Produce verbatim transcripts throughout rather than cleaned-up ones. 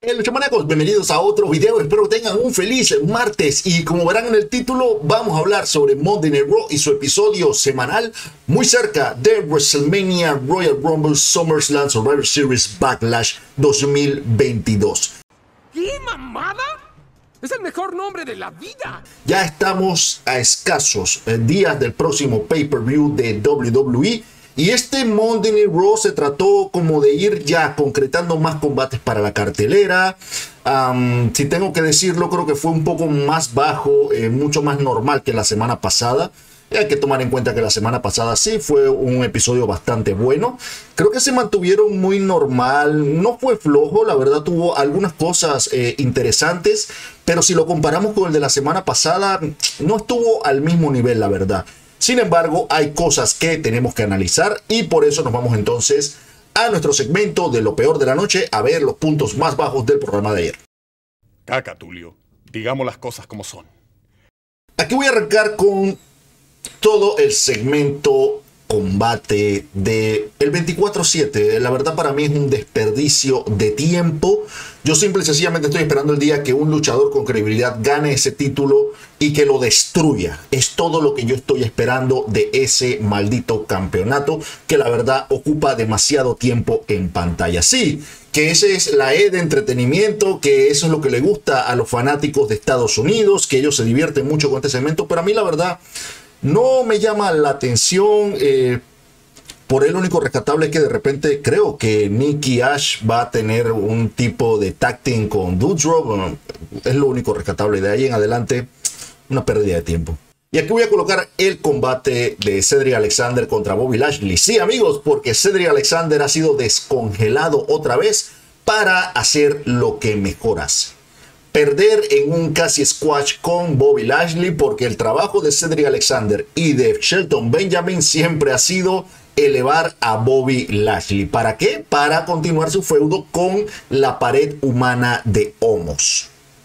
Hey, luchamaníacos, bienvenidos a otro video. Espero que tengan un feliz martes. Y como verán en el título, vamos a hablar sobre Monday Night Raw y su episodio semanal muy cerca de WrestleMania, Royal Rumble, SummerSlam, Survivor Series, Backlash dos mil veintidós. ¿Qué mamada? Es el mejor nombre de la vida. Ya estamos a escasos días del próximo pay-per-view de W W E. Y este Monday Night Raw se trató como de ir ya concretando más combates para la cartelera. Um, si tengo que decirlo, creo que fue un poco más bajo, eh, mucho más normal que la semana pasada. Y hay que tomar en cuenta que la semana pasada sí fue un episodio bastante bueno. Creo que se mantuvieron muy normal, no fue flojo, la verdad tuvo algunas cosas eh, interesantes. Pero si lo comparamos con el de la semana pasada, no estuvo al mismo nivel, la verdad. Sin embargo, hay cosas que tenemos que analizar y por eso nos vamos entonces a nuestro segmento de lo peor de la noche, a ver los puntos más bajos del programa de ayer. Caca, Tulio. Digamos las cosas como son. Aquí voy a arrancar con todo el segmento combate de el veinticuatro siete. La verdad para mí es un desperdicio de tiempo. Yo simple y sencillamente estoy esperando el día que un luchador con credibilidad gane ese título y que lo destruya. Es todo lo que yo estoy esperando de ese maldito campeonato que la verdad ocupa demasiado tiempo en pantalla. Sí, que esa es la E de entretenimiento, que eso es lo que le gusta a los fanáticos de Estados Unidos, que ellos se divierten mucho con este segmento, pero a mí la verdad no me llama la atención. Eh, por el único rescatable es que de repente creo que Nikki Ash va a tener un tipo de tag team con Doudrop. Bueno, es lo único rescatable. De ahí en adelante, una pérdida de tiempo. Y aquí voy a colocar el combate de Cedric Alexander contra Bobby Lashley. Sí, amigos, porque Cedric Alexander ha sido descongelado otra vez para hacer lo que mejor hace. Perder en un casi squash con Bobby Lashley, porque el trabajo de Cedric Alexander y de Shelton Benjamin siempre ha sido elevar a Bobby Lashley. ¿Para qué? Para continuar su feudo con la pared humana de Omos.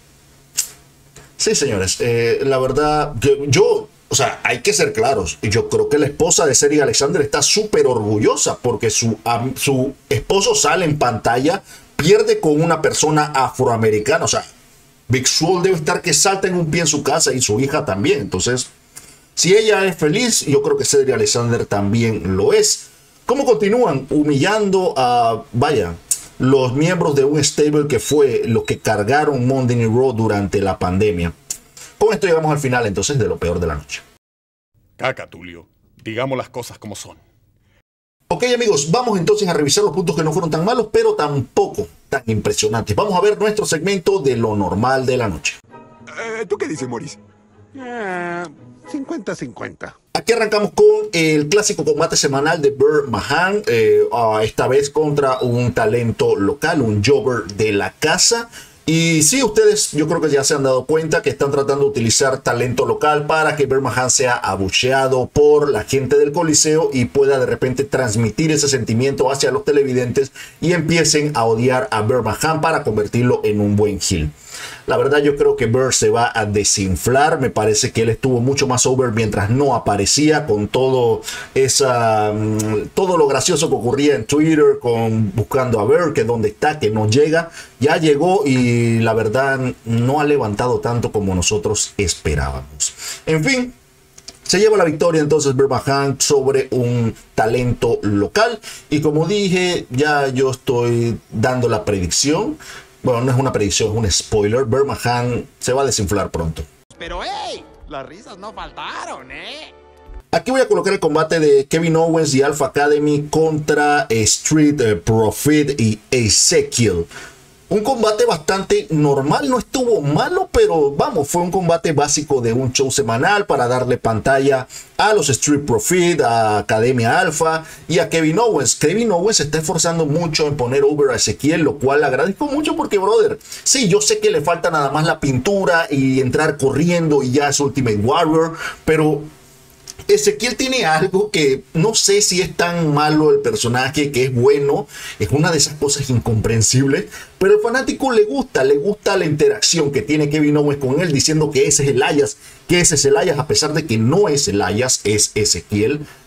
Sí, señores, eh, la verdad, yo, yo, o sea, hay que ser claros. Yo creo que la esposa de Cedric Alexander está súper orgullosa porque su, um, su esposo sale en pantalla, pierde con una persona afroamericana, o sea, Big Swole debe estar que salta en un pie en su casa y su hija también. Entonces, si ella es feliz, yo creo que Cedric Alexander también lo es. ¿Cómo continúan humillando a, vaya, los miembros de un stable que fue lo que cargaron Monday Night Raw durante la pandemia? Con esto llegamos al final entonces de lo peor de la noche. Caca, Tulio. Digamos las cosas como son. Ok, amigos, vamos entonces a revisar los puntos que no fueron tan malos, pero tampoco tan impresionantes. Vamos a ver nuestro segmento de lo normal de la noche. Eh, ¿Tú qué dices, Maurice? cincuenta cincuenta. Aquí arrancamos con el clásico combate semanal de Burr Mahan, eh, uh, esta vez contra un talento local, un jobber de la casa. Y sí, ustedes yo creo que ya se han dado cuenta que están tratando de utilizar talento local para que Burr Mahan sea abucheado por la gente del Coliseo y pueda de repente transmitir ese sentimiento hacia los televidentes y empiecen a odiar a Burr Mahan para convertirlo en un buen heel. La verdad yo creo que Burr se va a desinflar. Me parece que él estuvo mucho más over mientras no aparecía, con todo esa todo lo gracioso que ocurría en Twitter con buscando a Burr, que dónde está, que no llega. Ya llegó y la verdad no ha levantado tanto como nosotros esperábamos. En fin, se lleva la victoria entonces Burr Mahan sobre un talento local. Y como dije, ya yo estoy dando la predicción. Bueno, no es una predicción, es un spoiler. Burr Mahan se va a desinflar pronto. Pero hey, las risas no faltaron, ¿eh? Aquí voy a colocar el combate de Kevin Owens y Alpha Academy contra Street eh, Profit y Ezekiel. Un combate bastante normal, no estuvo malo, pero vamos, fue un combate básico de un show semanal para darle pantalla a los Street Profit, a Academia Alpha y a Kevin Owens. Kevin Owens se está esforzando mucho en poner over a Ezequiel, lo cual le agradezco mucho porque, brother, sí, yo sé que le falta nada más la pintura y entrar corriendo y ya es Ultimate Warrior, pero Ezequiel tiene algo que no sé si es tan malo el personaje, que es bueno, es una de esas cosas incomprensibles, pero al fanático le gusta, le gusta la interacción que tiene Kevin Owens con él, diciendo que ese es Elias, que ese es Elias, a pesar de que no es Elias, es Ezequiel.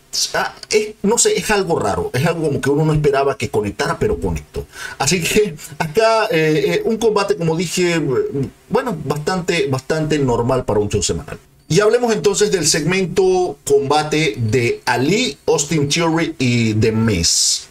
ah, es, no sé, es algo raro, es algo como que uno no esperaba que conectara, pero conectó. Así que acá eh, eh, un combate, como dije, bueno, bastante, bastante normal para un show semanal. Y hablemos entonces del segmento combate de Ali, Austin Theory y The Miz.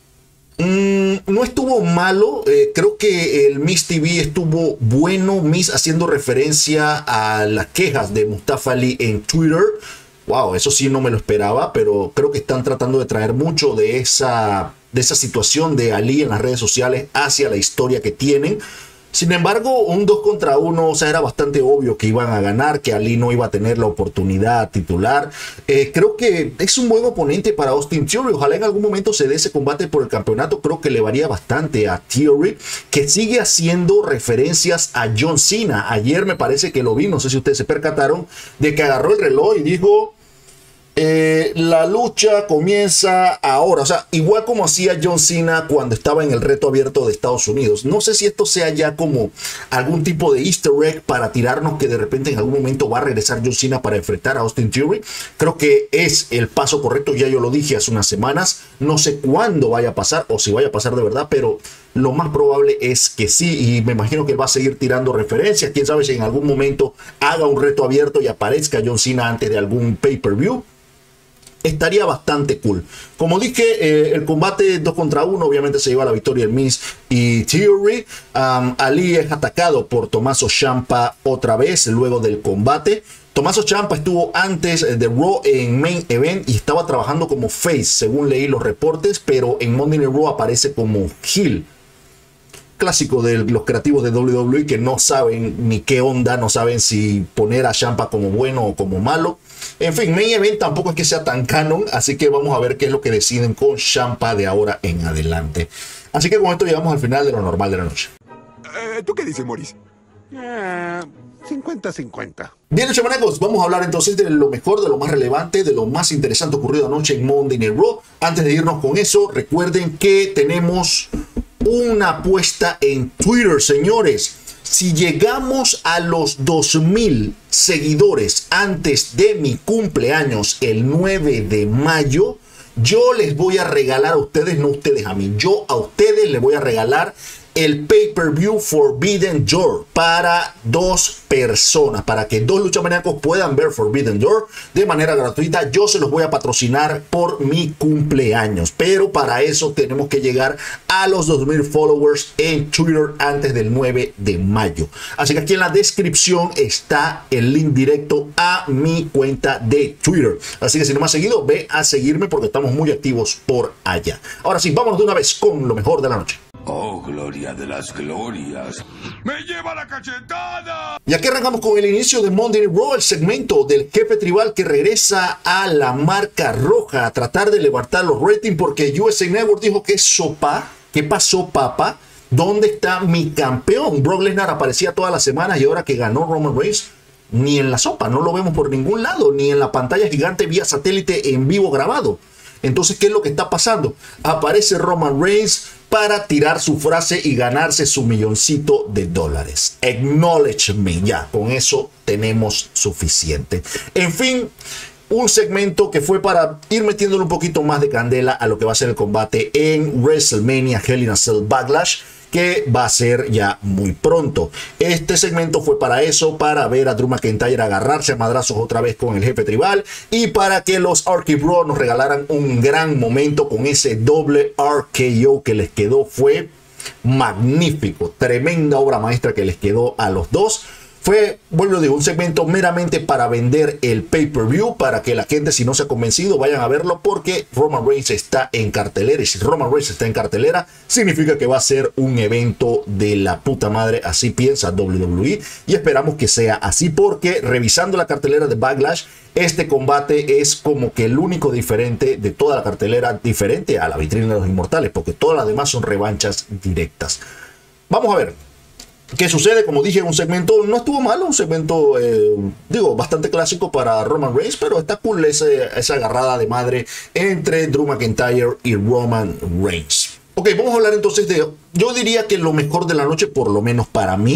Mm, no estuvo malo, eh, creo que el Miz T V estuvo bueno, Miz haciendo referencia a las quejas de Mustafa Ali en Twitter. Wow, eso sí no me lo esperaba, pero creo que están tratando de traer mucho de esa, de esa situación de Ali en las redes sociales hacia la historia que tienen. Sin embargo, un dos contra uno, o sea, era bastante obvio que iban a ganar, que Ali no iba a tener la oportunidad titular. Eh, creo que es un buen oponente para Austin Theory. Ojalá en algún momento se dé ese combate por el campeonato. Creo que le varía bastante a Theory, que sigue haciendo referencias a John Cena. Ayer me parece que lo vi, no sé si ustedes se percataron, de que agarró el reloj y dijo... Eh, la lucha comienza ahora, o sea, igual como hacía John Cena cuando estaba en el reto abierto de Estados Unidos. No sé si esto sea ya como algún tipo de easter egg para tirarnos que de repente en algún momento va a regresar John Cena para enfrentar a Austin Theory. Creo que es el paso correcto, ya yo lo dije hace unas semanas. No sé cuándo vaya a pasar o si vaya a pasar de verdad, pero lo más probable es que sí, y me imagino que va a seguir tirando referencias. Quién sabe si en algún momento haga un reto abierto y aparezca John Cena antes de algún pay-per-view. Estaría bastante cool. Como dije, eh, el combate dos contra uno, obviamente se lleva la victoria el Miz y Theory. Um, Ali es atacado por Tommaso Ciampa otra vez luego del combate. Tommaso Ciampa estuvo antes de Raw en Main Event y estaba trabajando como face, según leí los reportes, pero en Monday Night Raw aparece como heel. Clásico de los creativos de doble u doble u E que no saben ni qué onda, no saben si poner a Ciampa como bueno o como malo. En fin, Main Event tampoco es que sea tan canon, así que vamos a ver qué es lo que deciden con Ciampa de ahora en adelante. Así que con esto llegamos al final de lo normal de la noche. Eh, ¿Tú qué dices, Maurice? cincuenta cincuenta. Bien, chamanacos, vamos a hablar entonces de lo mejor, de lo más relevante, de lo más interesante ocurrido anoche en Monday Night Raw. Antes de irnos con eso, recuerden que tenemos una apuesta en Twitter, señores. Si llegamos a los dos mil seguidores antes de mi cumpleaños, el nueve de mayo, yo les voy a regalar a ustedes, no ustedes a mí, yo a ustedes les voy a regalar el pay-per-view Forbidden Door para dos personas, para que dos luchamaníacos puedan ver Forbidden Door de manera gratuita. Yo se los voy a patrocinar por mi cumpleaños, pero para eso tenemos que llegar a los dos mil followers en Twitter antes del nueve de mayo. Así que aquí en la descripción está el link directo a mi cuenta de Twitter. Así que si no me has seguido, ve a seguirme porque estamos muy activos por allá. Ahora sí, vámonos de una vez con lo mejor de la noche. Oh, gloria de las glorias. ¡Me lleva la cachetada! Y aquí arrancamos con el inicio de Monday Night Raw, el segmento del jefe tribal que regresa a la marca roja a tratar de levantar los ratings porque U S A Network dijo que sopa, ¿qué pasó, papá? ¿Dónde está mi campeón? Brock Lesnar aparecía todas las semanas y ahora que ganó Roman Reigns, ni en la sopa, no lo vemos por ningún lado, ni en la pantalla gigante vía satélite en vivo grabado. Entonces, ¿qué es lo que está pasando? Aparece Roman Reigns para tirar su frase y ganarse su milloncito de dólares. Acknowledge me, ya, con eso tenemos suficiente. En fin, un segmento que fue para ir metiéndole un poquito más de candela a lo que va a ser el combate en WrestleMania Hell in a Cell Backlash, que va a ser ya muy pronto. Este segmento fue para eso, para ver a Drew McIntyre agarrarse a madrazos otra vez con el jefe tribal y para que los R K Bro nos regalaran un gran momento con ese doble R K O que les quedó. Fue magnífico, tremenda obra maestra que les quedó a los dos. Fue, vuelvo a decir, un segmento meramente para vender el pay-per-view, para que la gente, si no se ha convencido, vayan a verlo, porque Roman Reigns está en cartelera. Y si Roman Reigns está en cartelera, significa que va a ser un evento de la puta madre. Así piensa doble u doble u E. Y esperamos que sea así, porque revisando la cartelera de Backlash, este combate es como que el único diferente de toda la cartelera, diferente a la vitrina de los inmortales, porque todas las demás son revanchas directas. Vamos a ver ¿qué sucede? Como dije, un segmento no estuvo malo, un segmento, eh, digo, bastante clásico para Roman Reigns, pero está cool ese, esa agarrada de madre entre Drew McIntyre y Roman Reigns. Ok, vamos a hablar entonces de, yo diría que lo mejor de la noche, por lo menos para mí,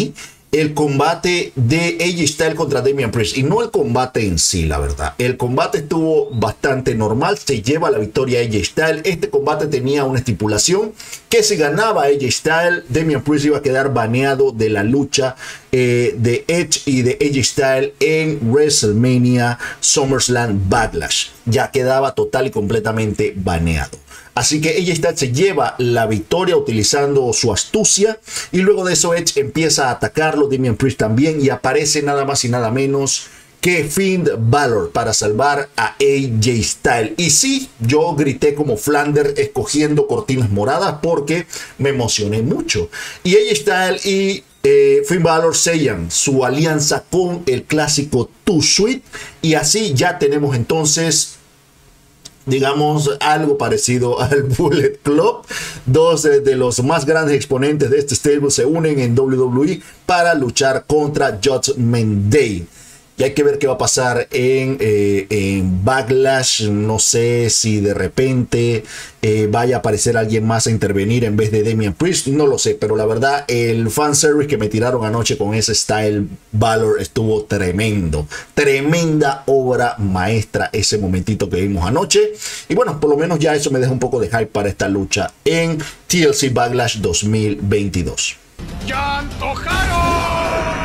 el combate de A J Styles contra Damian Priest, y no el combate en sí, la verdad. El combate estuvo bastante normal, se lleva la victoria a A J Styles. Este combate tenía una estipulación que si ganaba A J Styles, Damian Priest iba a quedar baneado de la lucha eh, de Edge y de A J Styles en WrestleMania SummerSlam Backlash. Ya quedaba total y completamente baneado. Así que A J Styles se lleva la victoria utilizando su astucia, y luego de eso Edge empieza a atacarlo, Damian Priest también, y aparece nada más y nada menos que Finn Balor para salvar a A J Styles. Y sí, yo grité como Flanders escogiendo cortinas moradas porque me emocioné mucho. Y A J Styles y eh, Finn Balor sellan su alianza con el clásico Too Sweet, y así ya tenemos entonces, digamos, algo parecido al Bullet Club. Dos de, de los más grandes exponentes de este stable se unen en W W E para luchar contra Judgment Day. Y hay que ver qué va a pasar en, eh, en Backlash. No sé si de repente eh, vaya a aparecer alguien más a intervenir en vez de Damian Priest. No lo sé, pero la verdad, el fanservice que me tiraron anoche con ese style Balor estuvo tremendo. Tremenda obra maestra ese momentito que vimos anoche. Y bueno, por lo menos ya eso me deja un poco de hype para esta lucha en T L C Backlash dos mil veintidós. ¡Ya antojaron!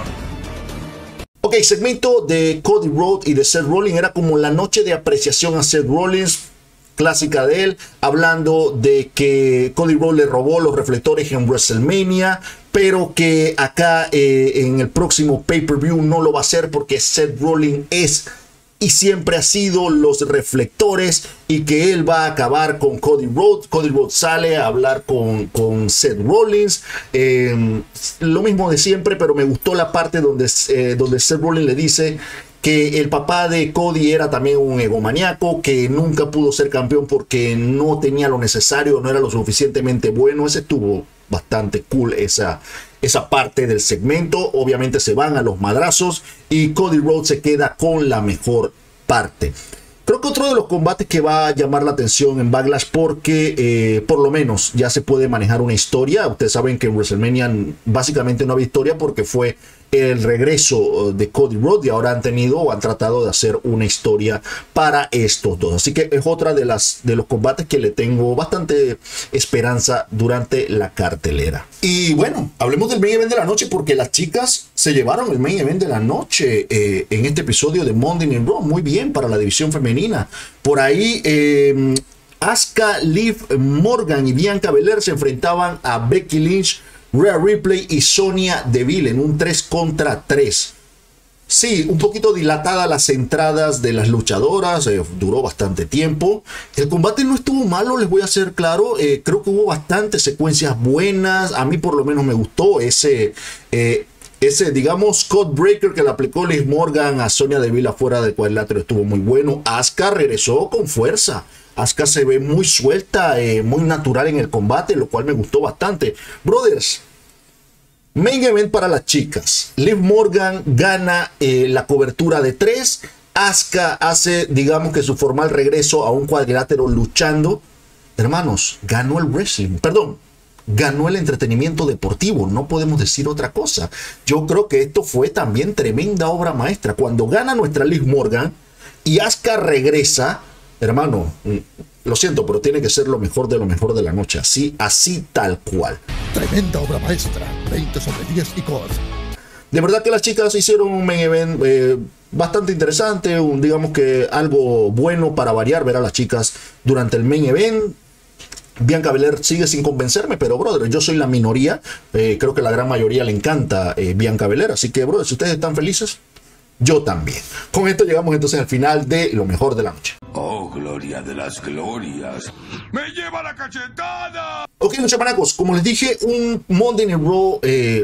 Ok, segmento de Cody Rhodes y de Seth Rollins. Era como la noche de apreciación a Seth Rollins, clásica de él, hablando de que Cody Rhodes le robó los reflectores en WrestleMania, pero que acá eh, en el próximo pay-per-view no lo va a hacer porque Seth Rollins es y siempre ha sido los reflectores, y que él va a acabar con Cody Rhodes. Cody Rhodes sale a hablar con, con Seth Rollins, eh, lo mismo de siempre, pero me gustó la parte donde, eh, donde Seth Rollins le dice que el papá de Cody era también un egomaniaco, que nunca pudo ser campeón porque no tenía lo necesario, no era lo suficientemente bueno. Ese estuvo bastante cool, esa, esa parte del segmento. Obviamente se van a los madrazos y Cody Rhodes se queda con la mejor parte. Creo que otro de los combates que va a llamar la atención en Backlash, porque eh, por lo menos ya se puede manejar una historia. Ustedes saben que en WrestleMania básicamente no había historia porque fue el regreso de Cody Rhodes, y ahora han tenido o han tratado de hacer una historia para estos dos. Así que es otra de las de los combates que le tengo bastante esperanza durante la cartelera. Y bueno, hablemos del main event de la noche, porque las chicas se llevaron el main event de la noche eh, en este episodio de Monday Night Raw. Muy bien para la división femenina. Por ahí eh, Asuka, Liv Morgan y Bianca Belair se enfrentaban a Becky Lynch, Rhea Ripley y Sonya Deville en un tres contra tres. Sí, un poquito dilatada las entradas de las luchadoras, eh, duró bastante tiempo. El combate no estuvo malo, les voy a ser claro. Eh, creo que hubo bastantes secuencias buenas. A mí por lo menos me gustó ese, eh, ese digamos, Code Breaker que le aplicó Liv Morgan a Sonya Deville afuera del cuadrilátero. Estuvo muy bueno. Asuka regresó con fuerza. Asuka se ve muy suelta, eh, muy natural en el combate, lo cual me gustó bastante. Brothers, main event para las chicas. Liv Morgan gana eh, la cobertura de tres. Asuka hace, digamos que su formal regreso a un cuadrilátero luchando. Hermanos, ganó el wrestling, perdón, ganó el entretenimiento deportivo. No podemos decir otra cosa. Yo creo que esto fue también tremenda obra maestra. Cuando gana nuestra Liv Morgan y Asuka regresa, hermano, lo siento, pero tiene que ser lo mejor de lo mejor de la noche. Así, así tal cual. Tremenda obra maestra. veinte sobre diez y core. De verdad que las chicas hicieron un main event eh, bastante interesante. Un, digamos que algo bueno para variar, ver a las chicas durante el main event. Bianca Belair sigue sin convencerme, pero brother, yo soy la minoría. Eh, creo que la gran mayoría le encanta eh, Bianca Belair. Así que, brother, si ustedes están felices, yo también. Con esto llegamos entonces al final de lo mejor de la noche. Oh, gloria de las glorias. ¡Me lleva la cachetada! Ok, luchamanacos, como les dije, un Monday Night Raw eh,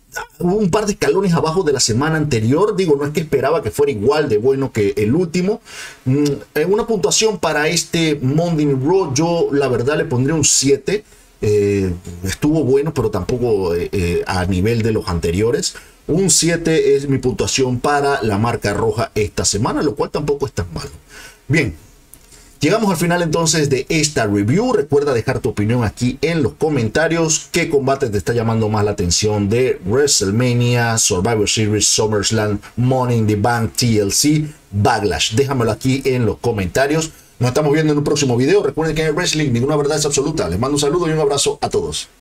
un par de escalones abajo de la semana anterior. Digo, no es que esperaba que fuera igual de bueno que el último. Mm, una puntuación para este Monday Night Raw, yo la verdad le pondré un siete. Eh, estuvo bueno, pero tampoco eh, eh, a nivel de los anteriores. Un siete es mi puntuación para la marca roja esta semana, lo cual tampoco es tan malo. Bien, Llegamos al final entonces de esta review. Recuerda dejar tu opinión aquí en los comentarios. ¿Qué combate te está llamando más la atención de WrestleMania, Survivor Series, SummerSlam, Money in the Bank, T L C, Backlash? Déjamelo aquí en los comentarios. Nos estamos viendo en un próximo video. Recuerden que en el wrestling ninguna verdad es absoluta. Les mando un saludo y un abrazo a todos.